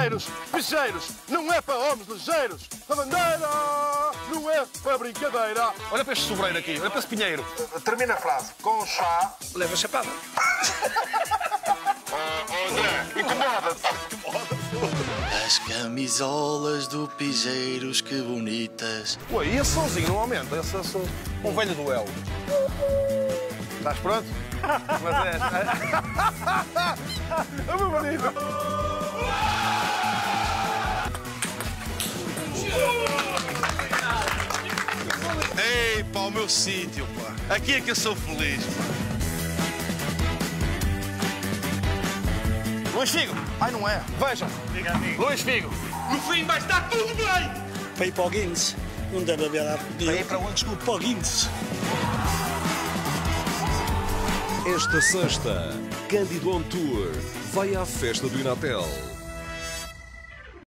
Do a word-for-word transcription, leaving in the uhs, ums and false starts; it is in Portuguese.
Piseiros, piseiros, não é para homens ligeiros. A bandeira não é para brincadeira. Olha para este sobreiro aqui, olha para esse pinheiro. Termina a frase. Com chá. Leva a chapada. André, incomoda-te. As camisolas do Pigeiros, que bonitas. Ué, e esse sozinho não aumenta? Esse é só um velho duelo. Estás pronto? Mas é... É muito bonito. Ei, pá, o meu sítio, pá. Aqui é que eu sou feliz, pá. Luís Figo. Ai, não é. Vejam. Diga, amigo. Luís Figo. No fim vai estar tudo bem! Para ir para o Guinness. Não deve haver lá. Para ir para onde? Desculpe, para o Guinness. Esta sexta, Cândido on Tour vai à festa do Inatel.